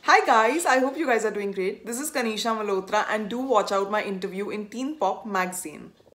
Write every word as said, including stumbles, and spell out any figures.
Hi guys, I hope you guys are doing great. This is Kanisha Malhotra and do watch out my interview in Teen Pop magazine.